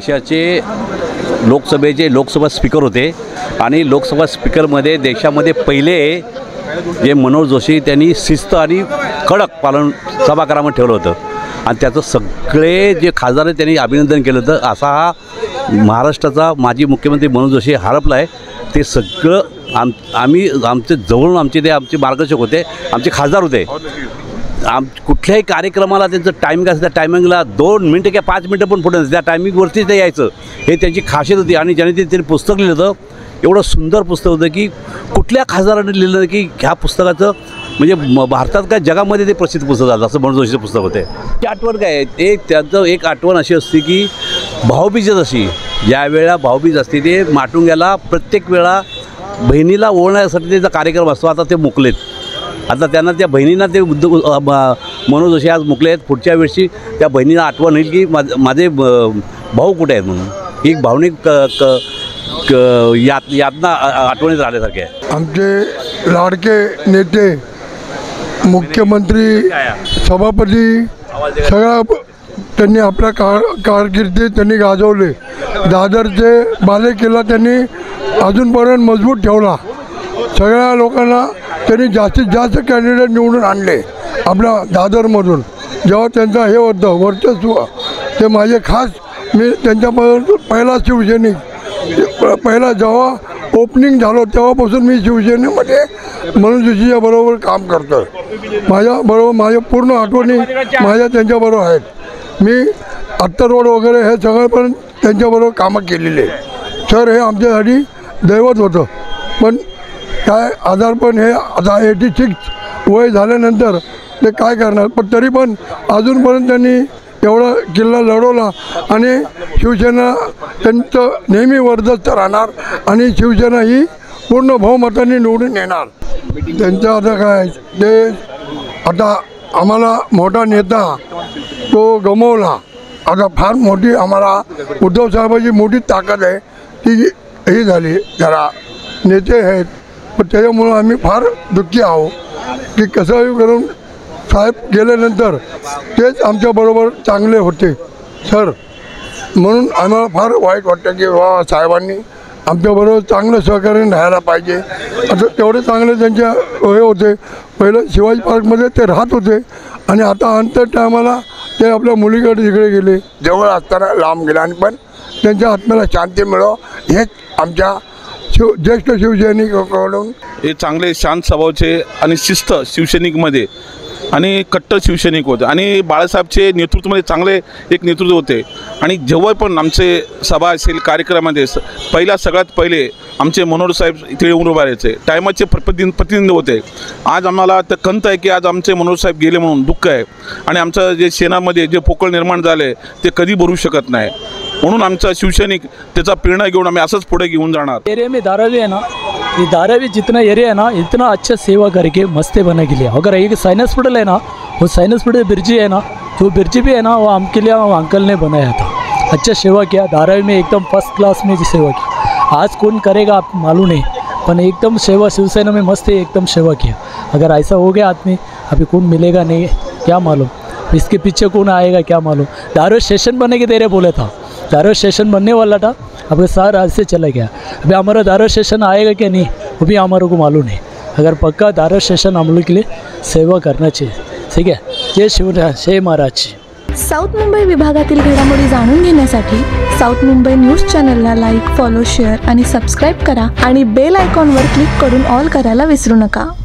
देशाचे लोकसभा स्पीकर होते आणि लोकसभा स्पीकरमध्ये देशामध्ये पहिले जे मनोहर जोशी त्यांनी शिस्त आणि कडक पालन सभागृहामध्ये ठेवलं होतं आणि त्याचं सगळे जे खासदार आहेत त्यांनी अभिनंदन केलं होतं. असा हा महाराष्ट्राचा माजी मुख्यमंत्री मनोहर जोशी हरपला आहे. ते सगळं आमचे जवळून आमचे मार्गदर्शक होते, आमचे खासदार होते. कुठल्याही कार्यक्रमाला त्यांचं टायमिंग असतं, त्या टायमिंगला 2 मिनटं किंवा 5 मिनटं पण पुढे त्या टायमिंगवरतीच ते यायचं. हे त्यांची खासियत होती. आणि ज्याने त्यांनी पुस्तक लिहिलं होतं, एवढं सुंदर पुस्तक होतं की कुठल्या खासदाराने लिहिलं की ह्या पुस्तकाचं म्हणजे भारतात काय जगामध्ये ते प्रसिद्ध पुस्तक झालं असं मनोहर जोशीचं पुस्तक होते. ती आठवण काय आहे, त्यांचं एक आठवण अशी असते की भाऊबीजच अशी ज्यावेळेला भाऊबीज असते ते माटुंग्याला प्रत्येक वेळा बहिणीला ओळखण्यासाठी त्याचा कार्यक्रम असतो. आता ते मुकलेत. आता त्यांना त्या बहिणींना ते मनोहर जोशी आज मुकले आहेत. पुढच्या वेळी त्या बहिणीला आठवण होईल की माझे भाऊ कुठे आहेत म्हणून. ही भावनिक यातना आठवणीत राहण्यासारखे आहे. आमचे लाडके नेते, मुख्यमंत्री, सभापती सगळा त्यांनी आपल्या कारकिर्दीत त्यांनी गाजवले. दादरचे बालेकिल्ला त्यांनी अजूनपर्यंत मजबूत ठेवला. सगळ्या लोकांना त्यांनी जास्तीत जास्त कॅन्डिडेट निवडून आणले आपल्या दादरमधून. जेव्हा त्यांचं हे होतं वर्चस्व, ते माझे खास, मी त्यांच्याबरोबर पहिला शिवसैनिक, पहिला जेव्हा ओपनिंग झालं तेव्हापासून मी शिवसेनेमध्ये मनोहर जोशीच्या बरोबर काम करतो. माझ्या पूर्ण आठवणी त्यांच्याबरोबर आहेत. मी अत्तर रोड वगैरे हे सगळं पण त्यांच्याबरोबर कामं केलेले. सर हे आमच्यासाठी दैवत होतं. पण काय आजारपण हे आता 86 वय झाल्यानंतर ते काय करणार. पण तरी पण अजूनपर्यंत त्यांनी एवढा किल्ला लढवला आणि शिवसेना त्यांचं नेहमी वर्चस्व राहणार आणि शिवसेना ही पूर्ण बहुमताने निवडून येणार. त्यांचं आता काय ते आता आम्हाला मोठा नेता तो गमावला. आता फार मोठी आम्हाला उद्धव साहेबांची मोठी ताकद आहे ती ही झाली. जरा नेते आहेत पण त्याच्यामुळं आम्ही फार दुःखी आहोत की कसंही करून साहेब गेल्यानंतर तेच आमच्याबरोबर चांगले होते सर. म्हणून आम्हाला फार वाईट वाटतं की वा साहेबांनी आमच्याबरोबर चांगलं सहकार्य राहायला पाहिजे. आता तेवढे चांगले त्यांच्या हे होते. पहिलं शिवाजी पार्कमध्ये ते राहत होते आणि आता अंतर टायमाला ते आपल्या मुलीकडे तिकडे गेले. जवळ असताना लांब गेले. आणि पण त्यांच्या आत्म्याला शांती मिळो हेच आमच्या ज्येष्ठ शिवसैनिकांकडून. हे चांगले शांत स्वभावाचे आणि शिस्त शिवसैनिकमध्ये आणि कट्टर शिवसैनिक होते आणि बाळासाहेबचे नेतृत्वामध्ये चांगले एक नेतृत्व होते. आणि जेव्हा पण आमचे सभा असेल कार्यक्रमामध्ये सगळ्यात पहिले आमचे मनोहर साहेब इथे येऊन उभा राहायचे. टायमाचे प्रतिनिधी होते. आज आम्हाला तर खंत आहे की आज आमचे मनोहर साहेब गेले म्हणून दुःख आहे. आणि आमचं जे सेनामध्ये जे पोकळ निर्माण झाले ते कधी भरू शकत नाही. म्हणून आमचा शिवसैनिक त्याचा प्रेरणा घेऊन आम्ही असंच पुढे घेऊन जाणार. एरिया में धारावी है ना, ये धारावी जितना एरिया है ना इतना अच्छा सेवा करके मस्ते बना के लिए. अगर एक साइंस हॉस्पिटल है ना, वो साइंस हॉस्पिटल बिरजी है ना, जो बिरजी भी है ना वो हम के लिए वो अंकल ने बनाया था. अच्छा सेवा किया धारावी में, एकदम फर्स्ट क्लास में सेवा की. आज कौन करेगा आप मालूम नहीं, पर एकदम सेवा शिवसेना में मस्त एकदम सेवा किया. अगर ऐसा हो गया आदमी अभी कौन मिलेगा नहीं क्या मालूम, इसके पीछे कौन आएगा क्या मालूम. धारावी स्टेशन बनने के तेरे बोला था, धारावी स्टेशन बनने वाला था, अब सार आज से चला गया. अभी हमारा धारावी स्टेशन आएगा क्या नहीं वो भी हमारे को मालूम नहीं. अगर पक्का धारावी स्टेशन हम लोग के लिए सेवा करना चाहिए. ठीक है. जय शिवराय, जय महाराज. साऊथ मुंबई विभागातील घडामोडी जाणून घेण्यासाठी साऊथ मुंबई न्यूज चॅनलला लाईक, फॉलो, शेअर आणि सबस्क्राईब करा आणि बेल आयकॉनवर क्लिक करून ऑल करायला विसरू नका.